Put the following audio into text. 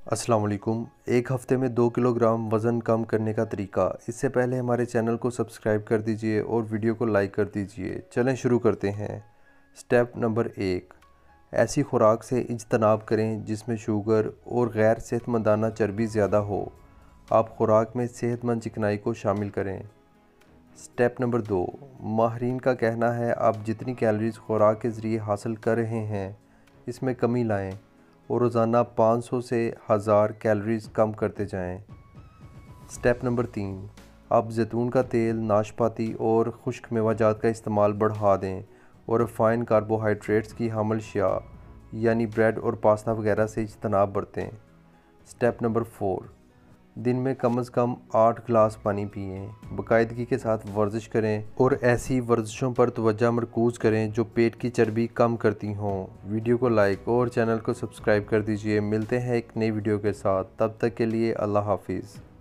अस्सलाम वालेकुम। एक हफ़्ते में 2 किलोग्राम वज़न कम करने का तरीका। इससे पहले हमारे चैनल को सब्सक्राइब कर दीजिए और वीडियो को लाइक कर दीजिए। चलें शुरू करते हैं। स्टेप नंबर 1, ऐसी खुराक से इज्तनाब करें जिसमें शुगर और गैर सेहतमंदाना चर्बी ज़्यादा हो। आप खुराक में सेहतमंद चिकनाई को शामिल करें। स्टेप नंबर 2, माहिरीन का कहना है आप जितनी कैलोरीज़ खुराक के ज़रिए हासिल कर रहे हैं इसमें कमी लाएं और रोज़ाना 500 से 1000 कैलोरीज़ कम करते जाएं। स्टेप नंबर 3, आप जैतून का तेल, नाशपाती और खुश्क मेवाजात का इस्तेमाल बढ़ा दें और रिफाइन कार्बोहाइड्रेट्स की हामिल अशिया यानी ब्रेड और पास्ता वगैरह से इज्तनाब बरतें। स्टेप नंबर 4, दिन में कम से कम 8 गिलास पानी पिएं। बाकायदगी के साथ वर्जिश करें और ऐसी वर्जिशों पर तवज्जो मरकूज़ करें जो पेट की चर्बी कम करती हों। वीडियो को लाइक और चैनल को सब्सक्राइब कर दीजिए। मिलते हैं एक नई वीडियो के साथ, तब तक के लिए अल्लाह हाफिज़।